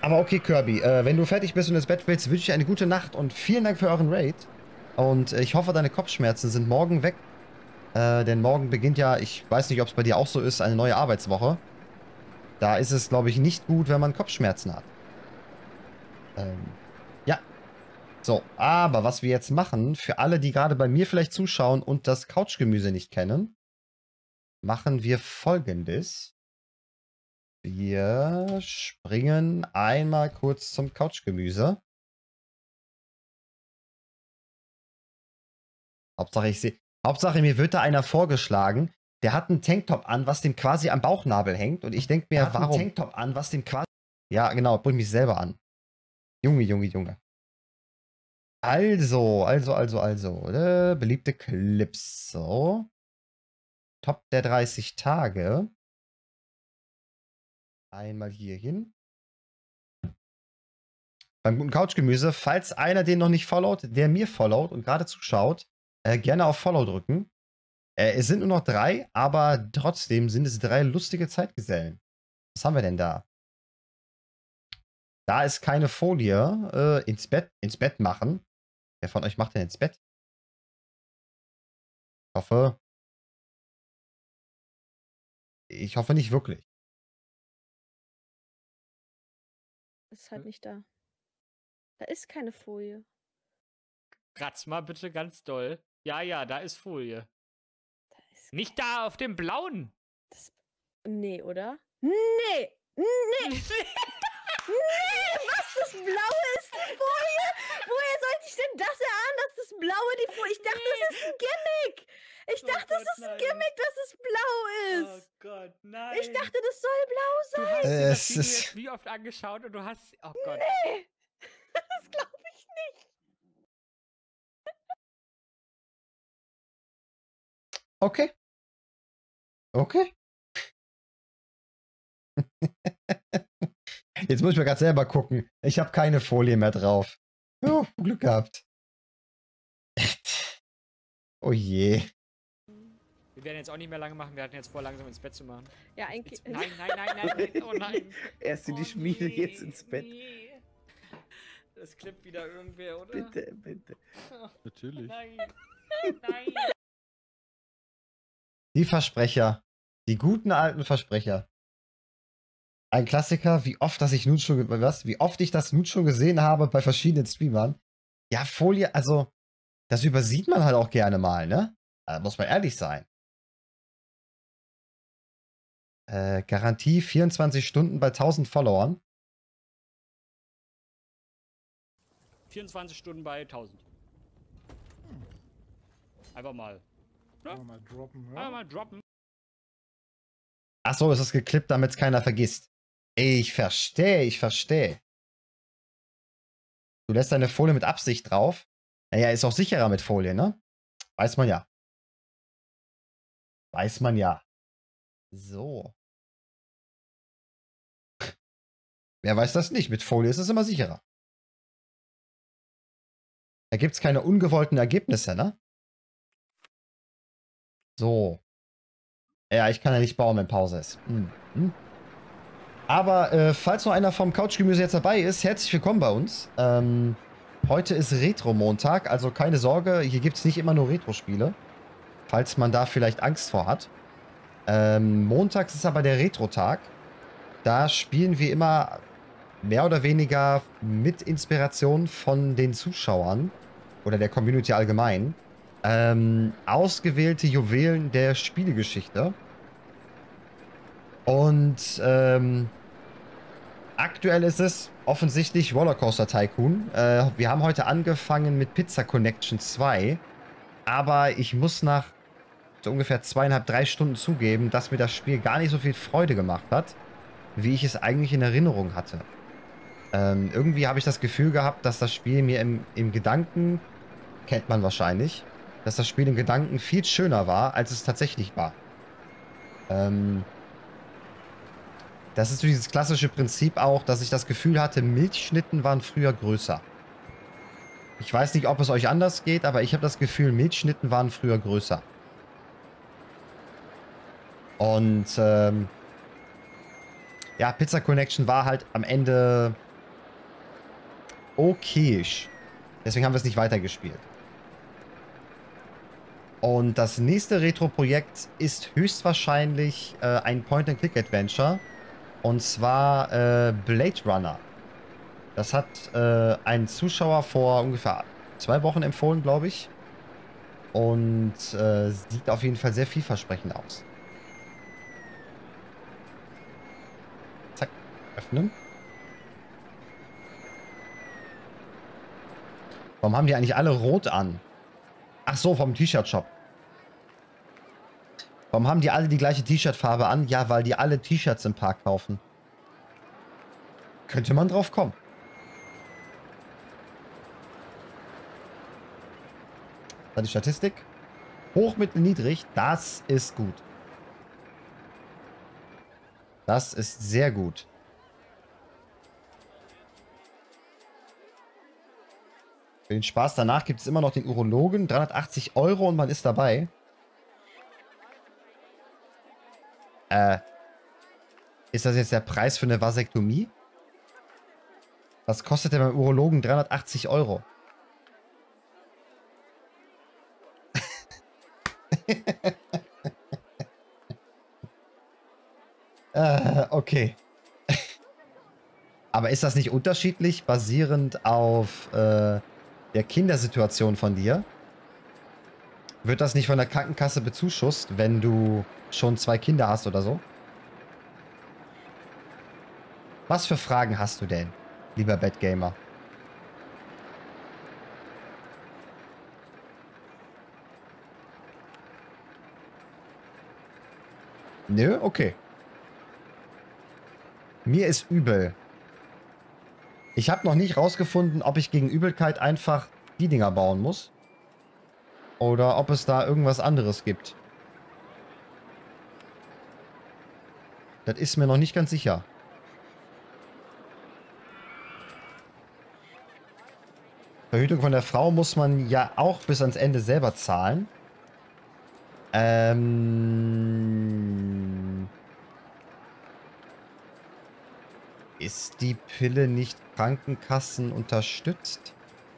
Aber okay, Kirby, wenn du fertig bist und ins Bett willst, wünsche ich eine gute Nacht und vielen Dank für euren Raid. Und ich hoffe, deine Kopfschmerzen sind morgen weg. Denn morgen beginnt ja, ich weiß nicht, ob es bei dir auch so ist, eine neue Arbeitswoche. Da ist es, glaube ich, nicht gut, wenn man Kopfschmerzen hat. Ja. So, aber was wir jetzt machen, für alle, die gerade bei mir vielleicht zuschauen und das Couchgemüse nicht kennen, machen wir Folgendes. Wir springen einmal kurz zum Couchgemüse. Hauptsache, mir wird da einer vorgeschlagen, der hat einen Tanktop an, was dem quasi am Bauchnabel hängt. Und ich denke mir, warum? Tanktop an, was dem quasi... Ja, genau, bring mich selber an. Junge, Junge, Junge. Also. Beliebte Clips. So. Top der 30 Tage. Einmal hier hin. Beim guten Couchgemüse, falls einer den noch nicht followt, der mir followt und gerade zuschaut, gerne auf Follow drücken. Es sind nur noch 3, aber trotzdem sind es 3 lustige Zeitgesellen. Was haben wir denn da? Da ist keine Folie. Ins Bett machen. Wer von euch macht denn ins Bett? Ich hoffe nicht wirklich. Ist halt nicht da. Da ist keine Folie. Kratz mal bitte ganz doll. Ja, da ist Folie. Da ist Nicht da auf dem blauen. das. Nee, oder? Nee! Nee! Nee! Was? Das Blaue ist die Folie? Woher sollte ich denn das erahnen, dass das Blaue die Folie... Ich dachte, das ist ein Gimmick! Ich dachte, das ist ein Gimmick, dass es blau ist! Oh Gott, nein! Ich dachte, das soll blau Du sein! hast dir das Es Video ist- jetzt wie oft angeschaut und du hast... Oh Gott. Nee! Das glaube ich nicht! Okay. Okay. Jetzt muss ich mal gerade selber gucken. Ich habe keine Folie mehr drauf. Oh, Glück gehabt. Oh je. Wir werden jetzt auch nicht mehr lange machen. Wir hatten jetzt vor, langsam ins Bett zu machen. Ja, eigentlich... Jetzt, nein. Oh nein. Erst in die Schmiede, jetzt ins Bett. Nee. Das klippt wieder irgendwer, oder? Bitte, bitte. Natürlich. Nein. Nein. Die Versprecher. Die guten alten Versprecher. Ein Klassiker, wie oft ich das nun schon gesehen habe bei verschiedenen Streamern. Ja, Folie, also, das übersieht man halt auch gerne mal, ne? Muss man ehrlich sein. Garantie 24 Stunden bei 1000 Followern. 24 Stunden bei 1000. Einfach mal. Mal droppen, Einfach mal droppen. Achso, es ist geklippt, damit es keiner vergisst. Ich verstehe. Du lässt deine Folie mit Absicht drauf. Naja, ist auch sicherer mit Folie, ne? Weiß man ja. So. Wer weiß das nicht? Mit Folie ist es immer sicherer. Da gibt es keine ungewollten Ergebnisse, ne? So. Ja, ich kann ja nicht bauen, wenn Pause ist. Aber falls noch einer vom Couchgemüse jetzt dabei ist, herzlich willkommen bei uns. Heute ist Retro-Montag, also keine Sorge, hier gibt es nicht immer nur Retro-Spiele. Falls man da vielleicht Angst vor hat. Montags ist aber der Retro-Tag. Da spielen wir immer mehr oder weniger mit Inspiration von den Zuschauern oder der Community allgemein. Ausgewählte Juwelen der Spielegeschichte. Und aktuell ist es offensichtlich Rollercoaster Tycoon. Wir haben heute angefangen mit Pizza Connection 2. Aber ich muss nach so ungefähr 2,5, 3 Stunden zugeben, dass mir das Spiel gar nicht so viel Freude gemacht hat, wie ich es eigentlich in Erinnerung hatte. Irgendwie habe ich das Gefühl gehabt, dass das Spiel mir im Gedanken, kennt man wahrscheinlich, dass das Spiel im Gedanken viel schöner war, als es tatsächlich war. Das ist so dieses klassische Prinzip auch, dass ich das Gefühl hatte, Milchschnitten waren früher größer. Ich weiß nicht, ob es euch anders geht, aber ich habe das Gefühl, Milchschnitten waren früher größer. Und ja, Pizza Connection war halt am Ende okayisch. Deswegen haben wir es nicht weitergespielt. Und das nächste Retro-Projekt ist höchstwahrscheinlich ein Point-and-Click-Adventure. Und zwar Blade Runner. Das hat ein Zuschauer vor ungefähr 2 Wochen empfohlen, glaube ich. Und sieht auf jeden Fall sehr vielversprechend aus. Zack, öffnen. Warum haben die eigentlich alle rot an? Ach so, vom T-Shirt-Shop. Warum haben die alle die gleiche T-Shirt-Farbe an? Ja, weil die alle T-Shirts im Park kaufen. Könnte man drauf kommen. Da die Statistik. Hoch, mittel, niedrig. Das ist gut. Das ist sehr gut. Für den Spaß danach gibt es immer noch den Urologen. 380 € und man ist dabei. Ist das jetzt der Preis für eine Vasektomie? Was kostet denn beim Urologen 380 €? Okay. Aber ist das nicht unterschiedlich, basierend auf der Kindersituation von dir? Wird das nicht von der Krankenkasse bezuschusst, wenn du schon 2 Kinder hast oder so? Was für Fragen hast du denn, lieber Bettgamer? Nö, okay. Mir ist übel. Ich habe noch nicht rausgefunden, ob ich gegen Übelkeit einfach die Dinger bauen muss. Oder ob es da irgendwas anderes gibt. Das ist mir noch nicht ganz sicher. Verhütung von der Frau muss man ja auch bis ans Ende selber zahlen. Ist die Pille nicht Krankenkassen unterstützt?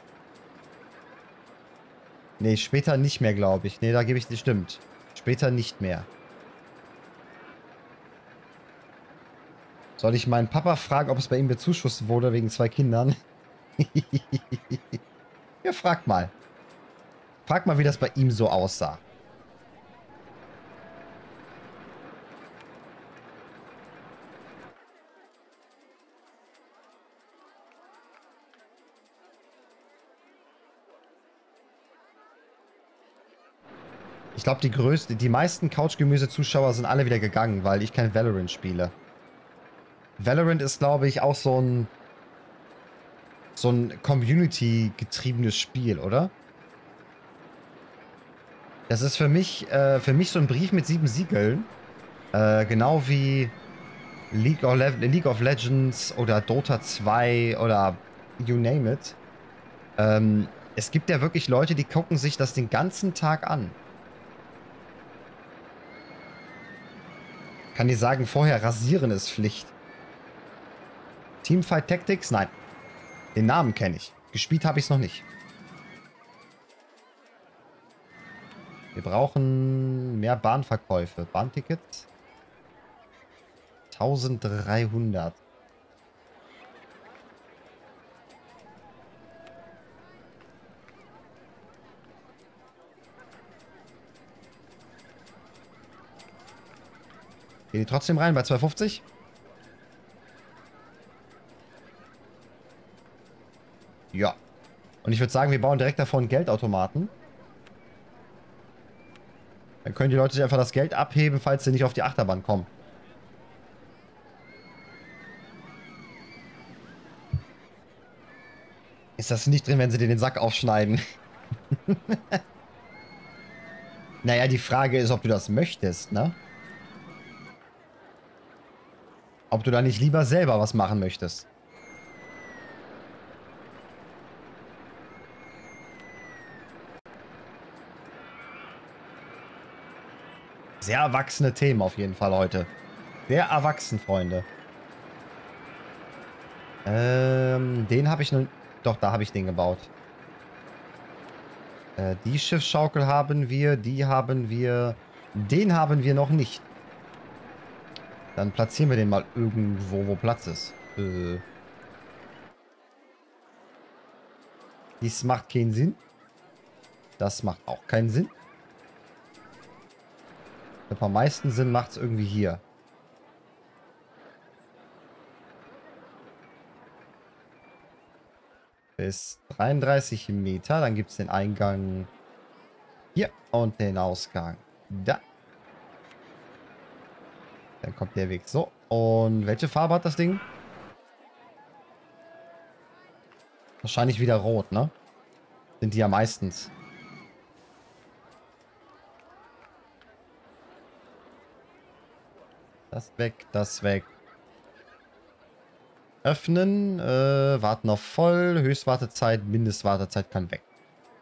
Nee, später nicht mehr, glaube ich. Nee, da gebe ich dir stimmt. Später nicht mehr. Soll ich meinen Papa fragen, ob es bei ihm bezuschusst wurde wegen 2 Kindern? Ja, frag mal. Frag mal, wie das bei ihm so aussah. Ich glaube, die meisten Couchgemüse-Zuschauer sind alle wieder gegangen, weil ich kein Valorant spiele. Valorant ist, glaube ich, auch so ein Community-getriebenes Spiel, oder? Das ist für mich so ein Brief mit 7 Siegeln. Genau wie League of Legends oder Dota 2 oder you name it. Es gibt ja wirklich Leute, die gucken sich das den ganzen Tag an. Kann dir sagen, vorher rasieren ist Pflicht. Teamfight Tactics? Nein. Den Namen kenne ich. Gespielt habe ich es noch nicht. Wir brauchen mehr Bahnverkäufe. Bahntickets? 1300. Gehen die trotzdem rein bei 2,50? Ja. Und ich würde sagen, wir bauen direkt davor einen Geldautomaten. Dann können die Leute sich einfach das Geld abheben, falls sie nicht auf die Achterbahn kommen. Ist das nicht drin, wenn sie dir den Sack aufschneiden? Naja, die Frage ist, ob du das möchtest, ne? Ob du da nicht lieber selber was machen möchtest. Sehr erwachsene Themen auf jeden Fall heute. Sehr erwachsen, Freunde. Den habe ich noch... Doch, da habe ich den gebaut. Die Schiffsschaukel haben wir, die haben wir. Den haben wir noch nicht. Dann platzieren wir den mal irgendwo, wo Platz ist. Dies macht keinen Sinn. Das macht auch keinen Sinn. Am meisten Sinn macht es irgendwie hier. Bis 33 Meter. Dann gibt es den Eingang hier und den Ausgang da. Dann kommt der Weg so. Und welche Farbe hat das Ding? Wahrscheinlich wieder rot, ne? Sind die ja meistens. Das weg, das weg. Öffnen, warten auf voll, Höchstwartezeit, Mindestwartezeit kann weg.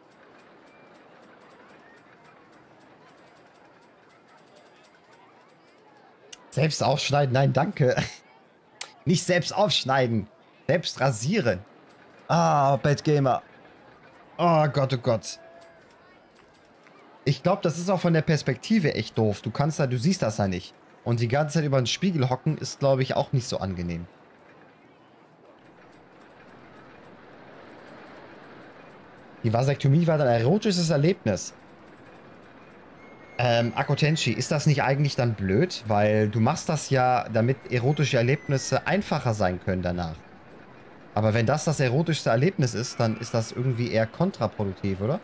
Selbst aufschneiden, nein, danke. Nicht selbst aufschneiden, selbst rasieren. Ah, Bad Gamer. Oh Gott, oh Gott. Ich glaube, das ist auch von der Perspektive echt doof. Du siehst das ja nicht. Und die ganze Zeit über den Spiegel hocken ist, glaube ich, auch nicht so angenehm. Die Vasektomie war ein erotisches Erlebnis. Akotenshi, ist das nicht eigentlich dann blöd? Weil du machst das ja, damit erotische Erlebnisse einfacher sein können danach. Aber wenn das erotischste Erlebnis ist, dann ist das irgendwie eher kontraproduktiv, oder?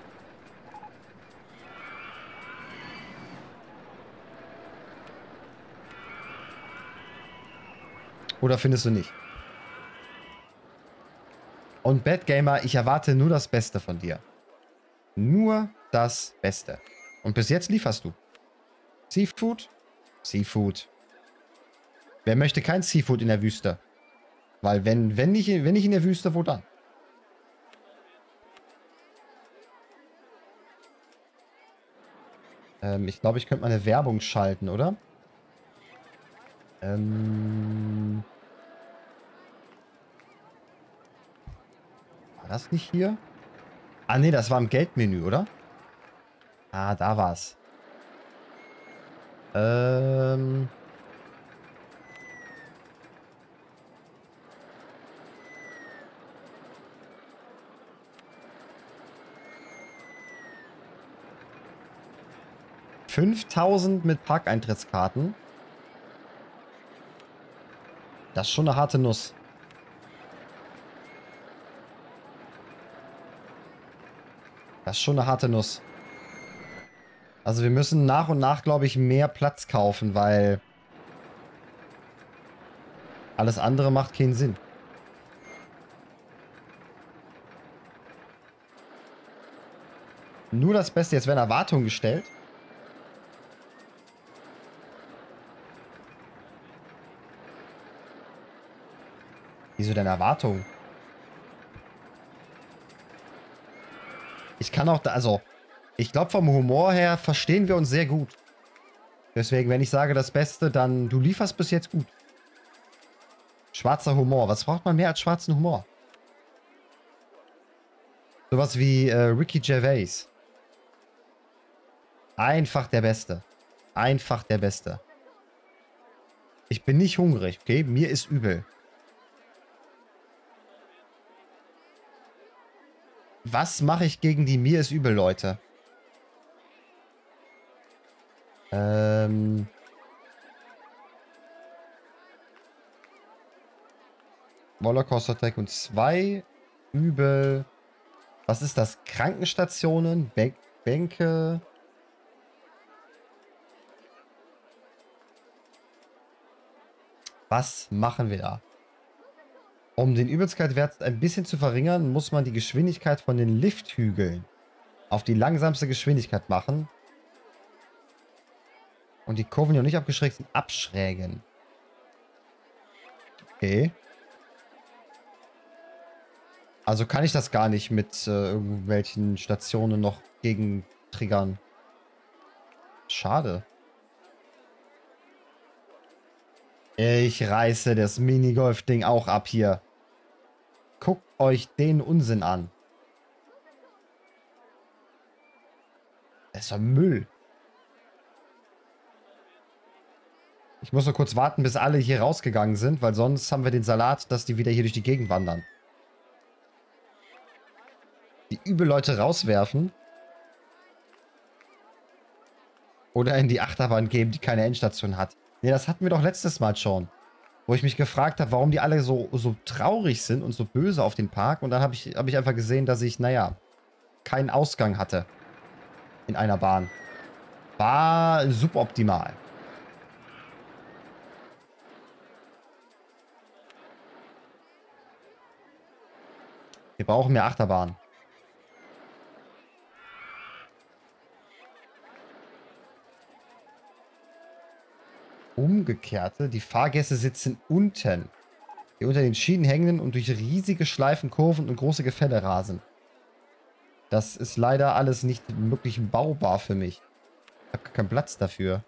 Oder findest du nicht? Und Bad Gamer, ich erwarte nur das Beste von dir. Nur das Beste. Und bis jetzt lieferst du. Seafood? Seafood. Wer möchte kein Seafood in der Wüste? Weil wenn nicht in der Wüste, wo dann? Ich glaube, ich könnte mal eine Werbung schalten, oder? War das nicht hier? Ah, nee, das war im Geldmenü, oder? Ah, da war's. 5000 mit Parkeintrittskarten. Das ist schon eine harte Nuss. Das ist schon eine harte Nuss. Also wir müssen nach und nach, glaube ich, mehr Platz kaufen, weil alles andere macht keinen Sinn. Nur das Beste. Jetzt werden Erwartungen gestellt. Wieso denn Erwartungen? Ich kann auch, also, ich glaube vom Humor her verstehen wir uns sehr gut. Deswegen, wenn ich sage das Beste, dann du lieferst bis jetzt gut. Schwarzer Humor. Was braucht man mehr als schwarzen Humor? Sowas wie Ricky Gervais. Einfach der Beste. Einfach der Beste. Ich bin nicht hungrig, okay? Mir ist übel. Was mache ich gegen die Mir ist übel, Leute? Rollercoaster Tycoon 2. Übel. Was ist das? Krankenstationen? Bänke? Was machen wir da? Um den Übelkeitswert ein bisschen zu verringern, muss man die Geschwindigkeit von den Lifthügeln auf die langsamste Geschwindigkeit machen. Und die Kurven, die noch nicht abgeschrägt sind, abschrägen. Okay. Also kann ich das gar nicht mit irgendwelchen Stationen noch gegen triggern. Schade. Ich reiße das Minigolf-Ding auch ab hier. Guckt euch den Unsinn an. Das ist doch Müll. Ich muss nur kurz warten, bis alle hier rausgegangen sind, weil sonst haben wir den Salat, dass die wieder hier durch die Gegend wandern. Die übel Leute rauswerfen. Oder in die Achterbahn geben, die keine Endstation hat. Ne, das hatten wir doch letztes Mal schon. Wo ich mich gefragt habe, warum die alle so traurig sind und so böse auf den Park. Und dann hab ich einfach gesehen, dass ich, naja, keinen Ausgang hatte. In einer Bahn. War suboptimal. Wir brauchen mehr Achterbahn. Umgekehrte. Die Fahrgäste sitzen unten. Die unter den Schienen hängen und durch riesige Schleifen, Kurven und große Gefälle rasen. Das ist leider alles nicht wirklich baubar für mich. Ich habe keinen Platz dafür.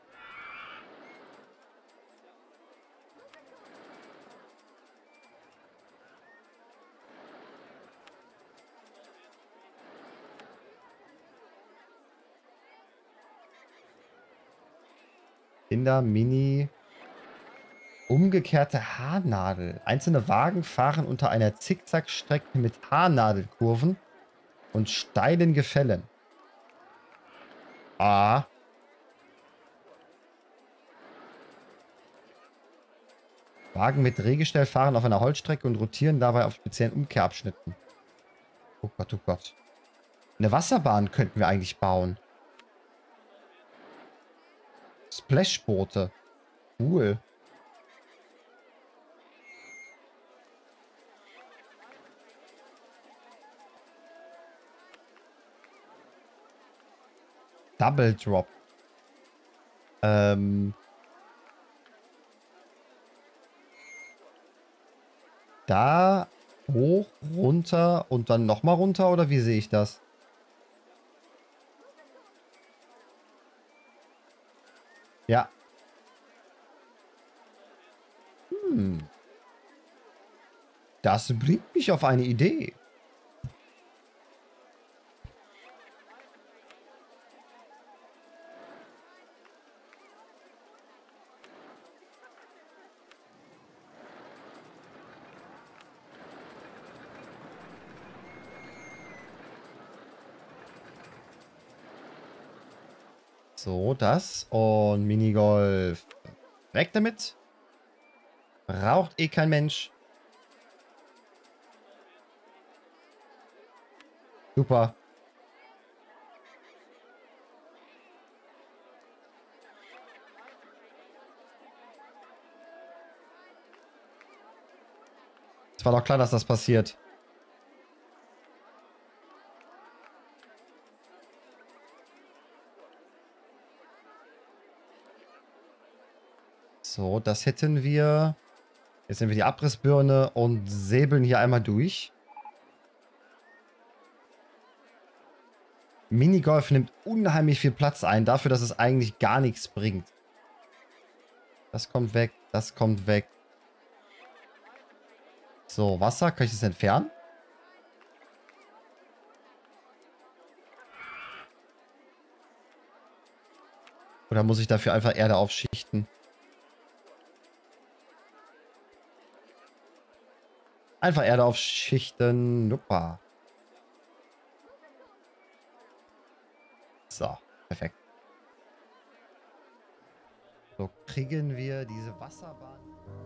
Kinder, Mini. Umgekehrte Haarnadel. Einzelne Wagen fahren unter einer Zickzackstrecke mit Haarnadelkurven und steilen Gefällen. Ah. Wagen mit Drehgestell fahren auf einer Holzstrecke und rotieren dabei auf speziellen Umkehrabschnitten. Oh Gott, oh Gott. Eine Wasserbahn könnten wir eigentlich bauen. Splashboote. Cool. Double Drop. Da hoch, runter und dann nochmal runter, oder wie sehe ich das? Ja. Das bringt mich auf eine Idee. So, das und Minigolf. Weg damit. Braucht eh kein Mensch. Super. Es war doch klar, dass das passiert. So, das hätten wir. Jetzt nehmen wir die Abrissbirne und säbeln hier einmal durch. Minigolf nimmt unheimlich viel Platz ein, dafür, dass es eigentlich gar nichts bringt. Das kommt weg, das kommt weg. So, Wasser, kann ich das entfernen? Oder muss ich dafür einfach Erde aufschichten? Einfach Erde aufschichten. Super. So, perfekt. So kriegen wir diese Wasserbahn.